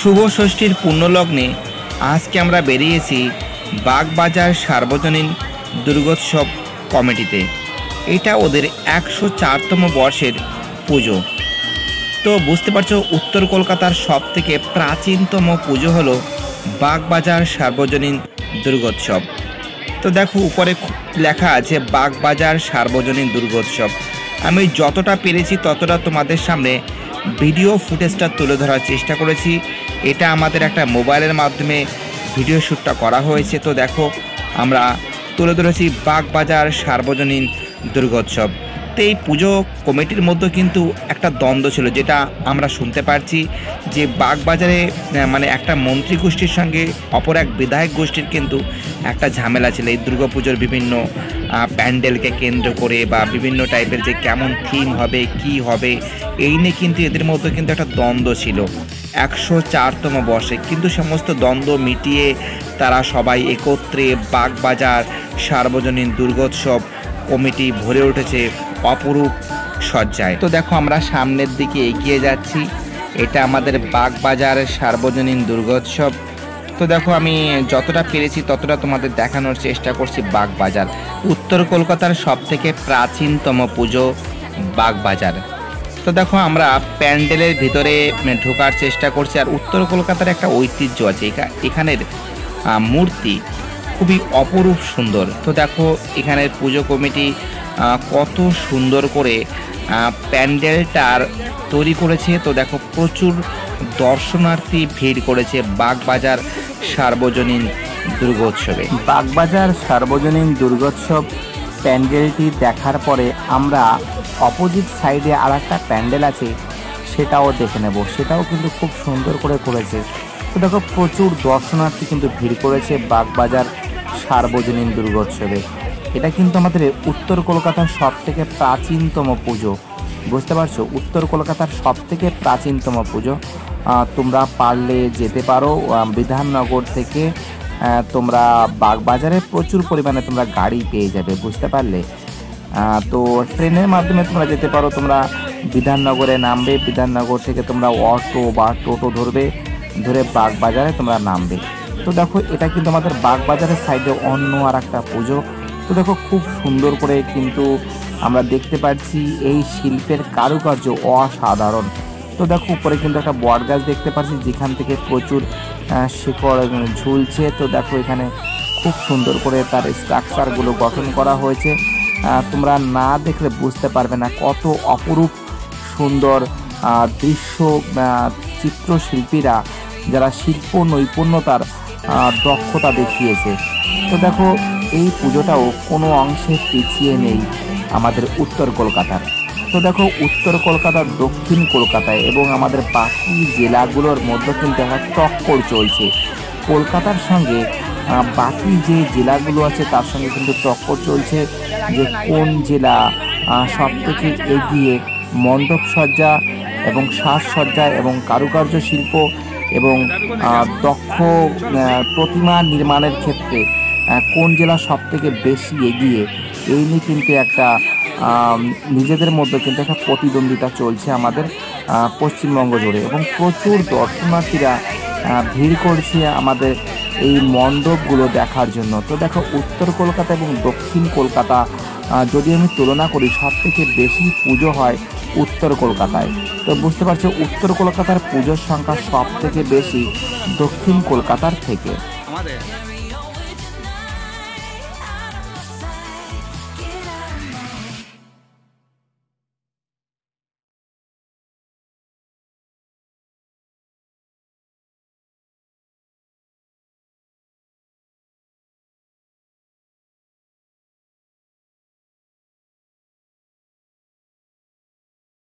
শুভ ষষ্ঠীর পুণ্যলগ্নে আজকে আমরা বেরিয়েছি বাগবাজার সার্বজনীন দুর্গোৎসব কমিটিতে। এটা ওদের 104তম বর্ষের পুজো। তো বুঝতে পারছো, উত্তর কলকাতার সবথেকে প্রাচীনতম পুজো হলো বাগবাজার সার্বজনীন দুর্গোৎসব। তো দেখো, উপরে লেখা আছে বাগবাজার সার্বজনীন দুর্গোৎসব। আমি যতটা পেরেছি ততটা তোমাদের সামনে ভিডিও ফুটেজটা তুলে ধরার চেষ্টা করেছি। এটা আমাদের একটা মোবাইলের মাধ্যমে ভিডিও শ্যুটটা করা হয়েছে। তো দেখো, আমরা তুলে ধরেছি বাগবাজার সার্বজনীন দুর্গোৎসব। তো এই পুজো কমিটির মধ্যে কিন্তু একটা দ্বন্দ্ব ছিল, যেটা আমরা শুনতে পারছি যে বাগবাজারে মানে একটা মন্ত্রী গোষ্ঠীর সঙ্গে অপর এক বিধায়ক গোষ্ঠীর কিন্তু একটা ঝামেলা ছিল এই দুর্গাপুজোর বিভিন্ন প্যান্ডেলকে কেন্দ্র করে, বা বিভিন্ন টাইপের যে কেমন থিম হবে, কি হবে, এই নিয়ে কিন্তু এদের মধ্যে কিন্তু একটা দ্বন্দ্ব ছিল 104তম বর্ষে। কিন্তু সমস্ত দ্বন্দ্ব মিটিয়ে তারা সবাই একত্রে বাগবাজার সার্বজনীন দুর্গোৎসব কমিটি ভরে উঠেছে অপরূপ সজ্জায়। তো দেখো, আমরা সামনের দিকে এগিয়ে যাচ্ছি। এটা আমাদের বাগবাজার সার্বজনীন দুর্গোৎসব। তো দেখো, আমি যতটা পেরেছি ততটা তোমাদের দেখানোর চেষ্টা করছি। বাগবাজার উত্তর কলকাতার সবথেকে প্রাচীনতম পুজো বাগবাজার। তো দেখো, আমরা প্যান্ডেলের ভিতরে ঢোকার চেষ্টা করছি। আর উত্তর কলকাতার একটা ঐতিহ্য আছে, এখানের মূর্তি খুবই অপরূপ সুন্দর। তো দেখো, এখানের পুজো কমিটি কত সুন্দর করে প্যান্ডেলটার তৈরি করেছে। তো দেখো, প্রচুর দর্শনার্থী ভিড় করেছে বাগবাজার সার্বজনীন দুর্গোৎসবে। বাগবাজার সার্বজনীন দুর্গোৎসব প্যান্ডেলটি দেখার পরে আমরা অপোজিট সাইডে আর একটা প্যান্ডেল আছে, সেটাও দেখে নেব। সেটাও কিন্তু খুব সুন্দর করে করেছে। তো দেখো, প্রচুর দর্শনার্থী কিন্তু ভিড় করেছে বাগবাজার সার্বজনীন দুর্গোৎসবে। এটা কিন্তু আমাদের উত্তর কলকাতার সবথেকে প্রাচীনতম পুজো। বুঝতে পারছো, উত্তর কলকাতার সবথেকে প্রাচীনতম পুজো। তোমরা পারলে যেতে পারো বিধাননগর থেকে। তোমরা বাগবাজারে প্রচুর পরিমাণে তোমরা গাড়ি পেয়ে যাবে, বুঝতে পারলে। তো ট্রেনের মাধ্যমে তোমরা যেতে পারো। তোমরা বিধাননগরে নামবে, বিধাননগর থেকে তোমরা অটো বা টোটো ধরে বাগবাজারে তোমরা নামবে। তো দেখো, এটা কিন্তু আমাদের বাগবাজারের সাইডে অন্য আর একটা পুজো। তো দেখো, খুব সুন্দর করে কিন্তু আমরা দেখতে পাচ্ছি এই শিল্পের কারুকার্য অসাধারণ। তো দেখো, উপরে কিন্তু একটা বট গাছ দেখতে পাচ্ছি, যেখান থেকে প্রচুর শিকড় ঝুলছে। তো দেখো, এখানে খুব সুন্দর করে তার স্ট্রাকচারগুলো গঠন করা হয়েছে। তোমরা না দেখলে বুঝতে পারবে না কত অপরূপ সুন্দর দৃশ্য চিত্রশিল্পীরা যারা শিল্প নৈপুণ্যতার দক্ষতা দেখিয়েছে। তো দেখো, এই পুজোটাও কোনো অংশে পিছিয়ে নেই আমাদের উত্তর কলকাতার। তো দেখো, উত্তর কলকাতার দক্ষিণ কলকাতায় এবং আমাদের বাকি জেলাগুলোর মধ্যে কিন্তু একটা টক্কর চলছে। কলকাতার সঙ্গে বাকি যে জেলাগুলো আছে তার সঙ্গে কিন্তু টক্কর চলছে যে কোন জেলা সবথেকে এগিয়ে মণ্ডপ সজ্জা এবং সাজসজ্জা এবং কারুকার্য শিল্প এবং দক্ষ প্রতিমা নির্মাণের ক্ষেত্রে কোন জেলা সবথেকে বেশি এগিয়ে, এই নিয়ে কিন্তু একটা নিজেদের মধ্যে কিন্তু একটা প্রতিদ্বন্দ্বিতা চলছে আমাদের পশ্চিমবঙ্গ জুড়ে। এবং প্রচুর দর্শনার্থীরা ভিড় করছে আমাদের এই মণ্ডপগুলো দেখার জন্য। তো দেখো, উত্তর কলকাতা এবং দক্ষিণ কলকাতা যদি আমি তুলনা করি, সবথেকে বেশি পুজো হয় উত্তর কলকাতায়। তো বুঝতে পারছো, উত্তর কলকাতার পুজোর সংখ্যা সবথেকে বেশি দক্ষিণ কলকাতার থেকে।